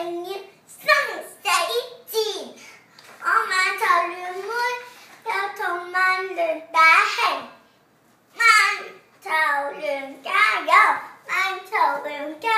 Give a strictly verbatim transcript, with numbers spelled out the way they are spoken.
要生死戰。我漫頭亂妹又同曼聯打氣，曼頭聯加油，曼頭聯加